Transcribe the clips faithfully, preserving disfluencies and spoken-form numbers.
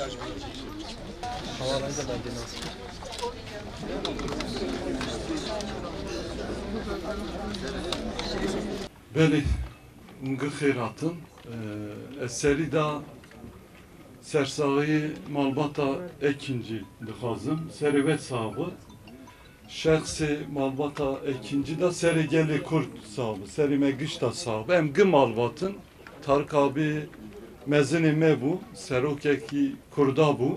Beli Ngı Kheyrat'ın eseri da Sersağı Malbata ikinci dixazım servet sahibi şahsi Malbata ikinci da serigeli Kurt sahibi serime gışta sahibi em gı Malbatın Tarık abi mezini me bu serokeki kurda bu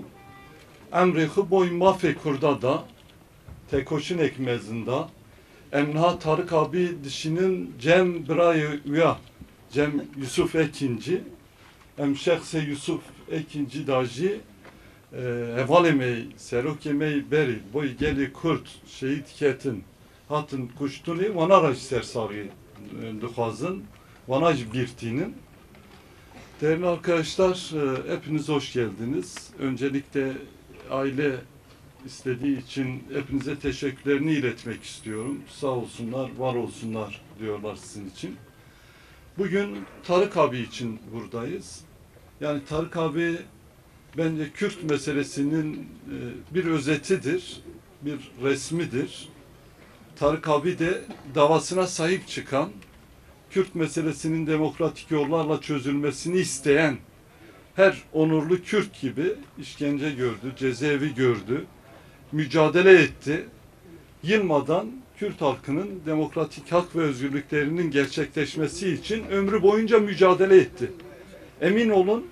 emrixi boy mafi kurda da tekoşun ekmezinde emna Tarık abi dişinin Cem Birayı Üya Cem Yusuf ikinci em şahsi Yusuf ikinci daji evalemey serokemey beri boy geli Kurt şehit ketin hatın kuştuni vanaraş sersağı duhazın vanaj birtinin. Değerli arkadaşlar, hepiniz hoş geldiniz. Öncelikle aile istediği için hepinize teşekkürlerini iletmek istiyorum. Sağ olsunlar, var olsunlar diyorlar sizin için. Bugün Tarık abi için buradayız. Yani Tarık abi bence Kürt meselesinin bir özetidir, bir resmidir. Tarık abi de davasına sahip çıkan, Kürt meselesinin demokratik yollarla çözülmesini isteyen her onurlu Kürt gibi işkence gördü, cezaevi gördü, mücadele etti. Yılmadan Kürt halkının demokratik hak ve özgürlüklerinin gerçekleşmesi için ömrü boyunca mücadele etti. Emin olun,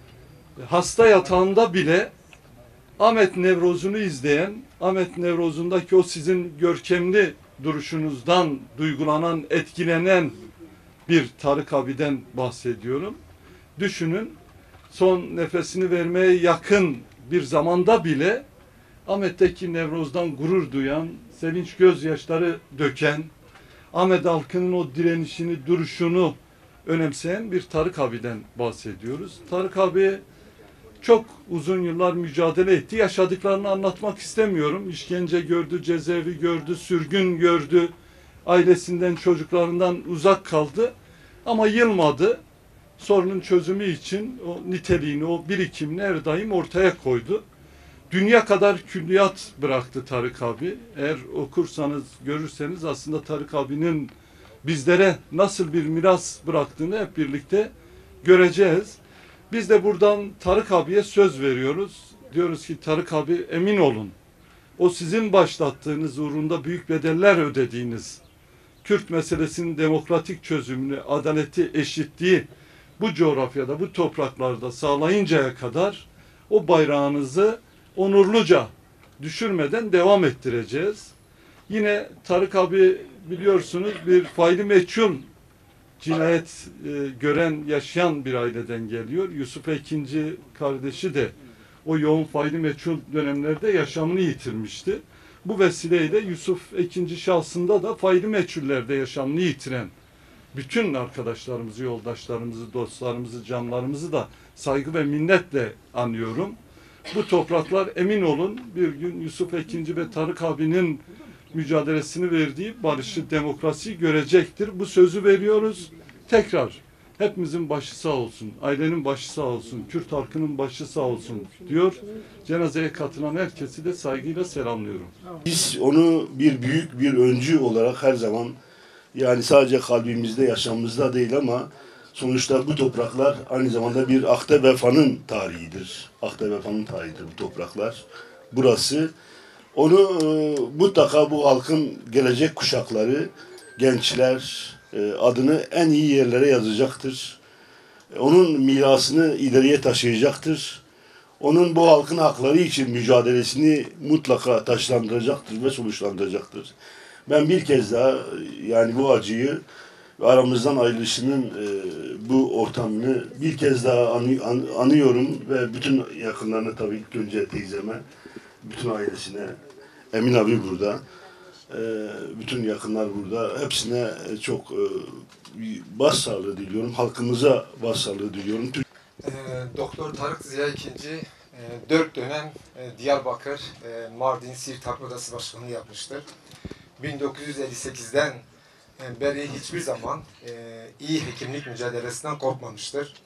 hasta yatağında bile Ahmet Nevroz'unu izleyen, Ahmet Nevroz'undaki o sizin görkemli duruşunuzdan duygulanan, etkilenen bir Tarık abiden bahsediyorum. Düşünün, son nefesini vermeye yakın bir zamanda bile Ahmet'teki Nevroz'dan gurur duyan, sevinç gözyaşları döken, Ahmet halkının o direnişini, duruşunu önemseyen bir Tarık abiden bahsediyoruz. Tarık abi çok uzun yıllar mücadele etti. Yaşadıklarını anlatmak istemiyorum. İşkence gördü, cezaevi gördü, sürgün gördü. Ailesinden, çocuklarından uzak kaldı. Ama yılmadı. Sorunun çözümü için o niteliğini, o birikimini her daim ortaya koydu. Dünya kadar külliyat bıraktı Tarık abi. Eğer okursanız, görürseniz aslında Tarık abinin bizlere nasıl bir miras bıraktığını hep birlikte göreceğiz. Biz de buradan Tarık abiye söz veriyoruz. Diyoruz ki Tarık abi emin olun. O sizin başlattığınız uğrunda büyük bedeller ödediğiniz Kürt meselesinin demokratik çözümünü, adaleti, eşitliği bu coğrafyada, bu topraklarda sağlayıncaya kadar o bayrağınızı onurluca düşürmeden devam ettireceğiz. Yine Tarık abi biliyorsunuz bir faili meçhul cinayet e, gören, yaşayan bir aileden geliyor. Yusuf ikinci kardeşi de o yoğun faili meçhul dönemlerde yaşamını yitirmişti. Bu vesileyle Yusuf ikinci şahsında da faili meçhullerde yaşamını yitiren bütün arkadaşlarımızı, yoldaşlarımızı, dostlarımızı, canlarımızı da saygı ve minnetle anıyorum. Bu topraklar emin olun bir gün Yusuf ikinci ve Tarık abinin mücadelesini verdiği barışı, demokrasiyi görecektir. Bu sözü veriyoruz. Tekrar hepimizin başı sağ olsun, ailenin başı sağ olsun, Kürt halkının başı sağ olsun diyor. Cenazeye katılan herkesi de saygıyla selamlıyorum. Biz onu bir büyük bir öncü olarak her zaman, yani sadece kalbimizde, yaşamımızda değil ama sonuçta bu topraklar aynı zamanda bir Akde Vefa'nın tarihidir. Akde Vefa'nın tarihidir bu topraklar. Burası. Onu e, mutlaka bu halkın gelecek kuşakları, gençler e, adını en iyi yerlere yazacaktır. E, onun mirasını ileriye taşıyacaktır. Onun bu halkın hakları için mücadelesini mutlaka taşlandıracaktır ve sonuçlandıracaktır. Ben bir kez daha yani bu acıyı ve aramızdan ayrılışının e, bu ortamını bir kez daha anı, an, anıyorum ve bütün yakınlarına, tabii ilk önce teyzeme, bütün ailesine, Emin abi burada, e, bütün yakınlar burada, hepsine çok e, başsağlığı diliyorum, halkımıza başsağlığı diliyorum. E, Doktor Tarık Ziya ikinci e, dört dönem e, Diyarbakır, e, Mardin, Siirt Harp Odası Başkanlığı yapmıştır. bin dokuz yüz elli sekizden beri hiçbir zaman e, iyi hekimlik mücadelesinden korkmamıştır.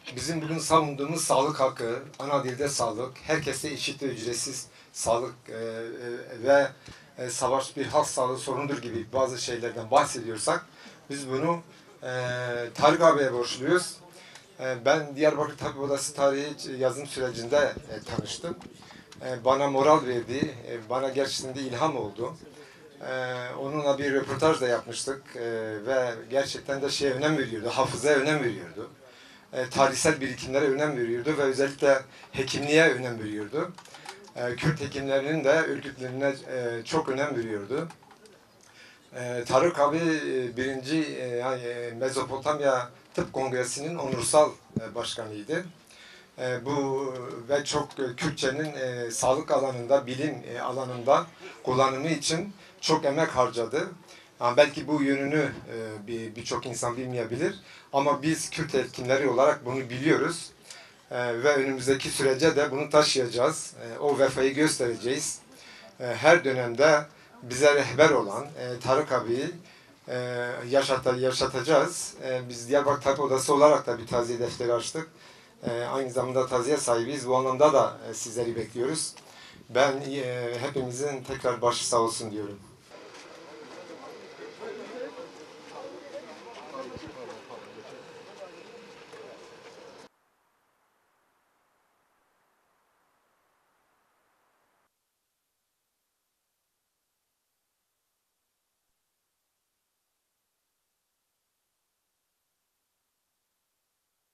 bizim bugün savunduğumuz sağlık hakkı, ana dilde sağlık, herkese eşit ve ücretsiz sağlık e, e, ve e, savaş bir halk sağlığı sorunudur gibi bazı şeylerden bahsediyorsak biz bunu e, Tarık abiye borçluyuz. E, ben Diyarbakır Tabip Odası tarihi yazım sürecinde e, tanıştım. E, bana moral verdi, e, bana gerçekten de ilham oldu. E, onunla bir röportaj da yapmıştık e, ve gerçekten de şeye önem veriyordu, hafızaya önem veriyordu. E, tarihsel birikimlere önem veriyordu ve özellikle hekimliğe önem veriyordu. E, Kürt hekimlerinin de örgütlerine e, çok önem veriyordu. E, Tarık abi e, birinci e, yani Mezopotamya Tıp Kongresi'nin onursal e, başkanıydı. E, bu ve çok e, Kürtçenin e, sağlık alanında, bilim e, alanında kullanımı için çok emek harcadı. Yani belki bu yönünü e, bir birçok insan bilmeyebilir ama biz Kürt hekimleri olarak bunu biliyoruz. E, ve önümüzdeki sürece de bunu taşıyacağız. E, o vefayı göstereceğiz. E, her dönemde bize rehber olan e, Tarık abiyi e, yaşata, yaşatacağız. E, biz Diyarbakır Tabip Odası olarak da bir taziye defteri açtık. E, aynı zamanda taziye sahibiyiz. Bu anlamda da e, sizleri bekliyoruz. Ben e, hepimizin tekrar başı sağ olsun diyorum.